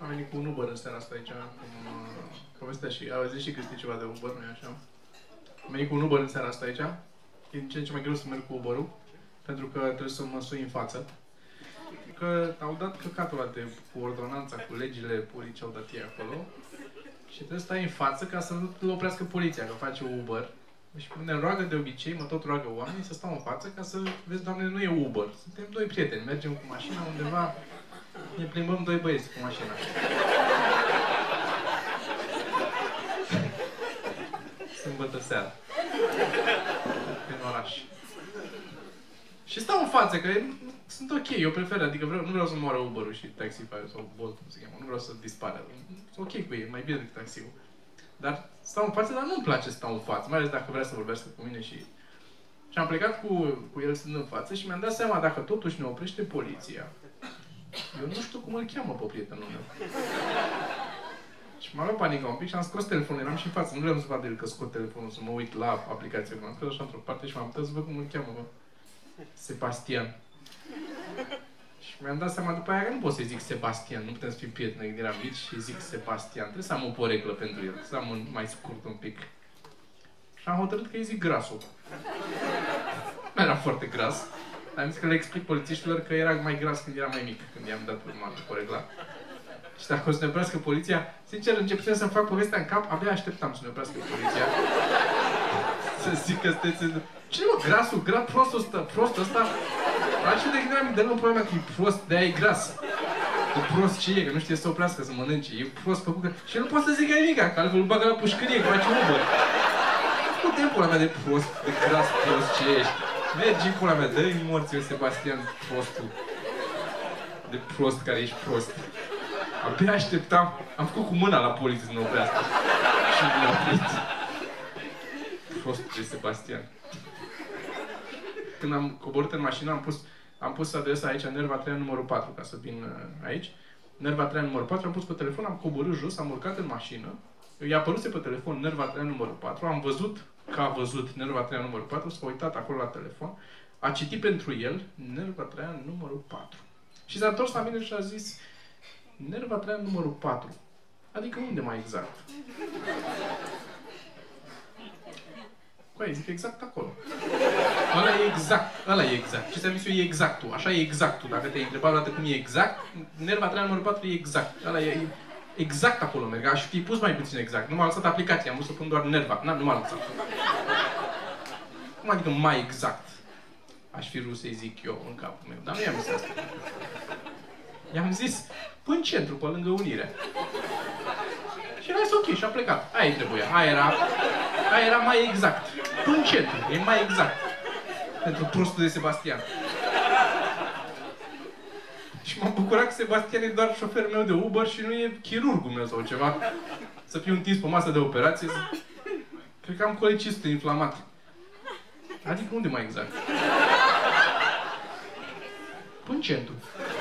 Am venit cu un Uber în seara asta aici, cum povestea și auzi și Cristi ceva de Uber, nu-i așa? Am venit cu un Uber în seara asta aici. E din ce în ce mai greu să merg cu Uber-ul, pentru că trebuie să mă sui în față. Că au dat căcatul ăla cu ordonanța, cu legile purii ce au dat ei acolo. Și trebuie să stai în față ca să nu oprească poliția, că face Uber. Și ne roagă de obicei, mă tot roagă oamenii să stau în față ca să vezi, Doamne, nu e Uber. Suntem doi prieteni, mergem cu mașina undeva, ne plimbăm doi băieți cu mașina. Sâmbătă seara. În oraș. Și stau în față, că sunt ok, eu prefer, adică nu vreau să moară Uber-ul și Taxify sau Bolt, cum se cheamă, nu vreau să dispară. Sunt ok cu ei, mai bine decât taxiul. Dar stau în față, dar nu-mi place să stau în față, mai ales dacă vrea să vorbească cu mine și... Și am plecat cu el stând în față și mi-am dat seama, dacă totuși ne oprește poliția, eu nu știu cum îl cheamă pe prietenul meu. Și m-a luat panica un pic și am scos telefonul, eram și în față, nu vreau să vadă el că scot telefonul, să mă uit la aplicație, m-am scos așa într-o parte și m-am uitat să văd cum îl cheamă, bă. Sebastian. Și mi-am dat seama după aia că nu pot să-i zic Sebastian, nu putem să fim prieteni, când eram mici și zic Sebastian. Trebuie să am o poreclă pentru el, să am un mai scurt un pic. Și am hotărât că îi zic Grasul. Nu era foarte gras. Am zis că le explic polițiștilor că era mai gras când era mai mic, când i-am dat urma de porecla. Și dacă o să ne oprească poliția, sincer, începusem să-mi fac povestea în cap, abia așteptam să ne oprească poliția. Să zic că sunteți... Cine mă, Grasul? Prostul ăsta? Altfel de gândeam, dă-l în problema că e prost, de-aia e gras. De prost ce e, că nu știe să oprească, să mănânce. E prost făcut că... Și el nu poate să zică nimic, că altfel îl bagă la pușcărie, că face Uber. Cu timpul mea de prost, de gras, prost ce ești. Mergi în pula mea, dă-i morții, Sebastian, prostul. De prost care ești prost. Abia așteptam, am făcut cu mâna la poliție să ne oprească. Și ne-a oprit. Prostul de Sebastian. Când am coborât în mașină, am pus adresa aici, Nerva 3, numărul 4, ca să vin aici. Nerva 3, numărul 4, am pus pe telefon, am coborât jos, am urcat în mașină. I-a apăruse pe telefon Nerva 3, numărul 4, am văzut că a văzut Nerva 3, numărul 4, s-a uitat acolo la telefon, a citit pentru el Nerva 3, numărul 4. Și s-a întors la mine și a zis Nerva 3, numărul 4. Adică unde mai exact? Coaie, zic exact acolo. Ăla e exact. Ce ți-am zis eu e exactul. Așa e exactul. Dacă te-ai întrebat o dată cum e exact, Nerva 3, numărul 4 e exact. Ăla e exact acolo merg. Aș fi pus mai puțin exact. Nu m-a lăsat aplicația, am vrut să pun doar Nerva. Nu m-a lăsat. Cum adică mai exact? Aș fi vrut să-i zic eu în capul meu. Dar nu i-am zis asta. I-am zis, până în centru, pe lângă Unirea. Și era ok și a plecat. Aia-i trebuia. Aia era mai exact. Până în centru. E mai exact. Pentru prostul de Sebastian. Și m-am bucurat că Sebastian e doar șoferul meu de Uber și nu e chirurgul meu sau ceva. Să fiu întins pe masă de operație. Cred că am colecistul inflamat. Adică unde mai exact? Până în centru.